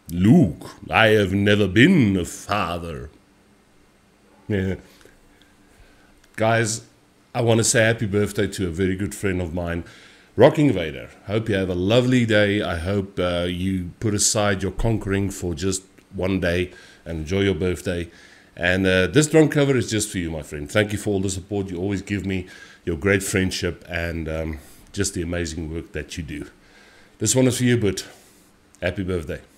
Luke, I have never been a father. Yeah. Guys, I want to say happy birthday to a very good friend of mine, Rocking Vader. Hope you have a lovely day. I hope you put aside your conquering for just one day and enjoy your birthday. And this drum cover is just for you, my friend. Thank you for all the support you always give me, your great friendship, and just the amazing work that you do. This one is for you, but happy birthday.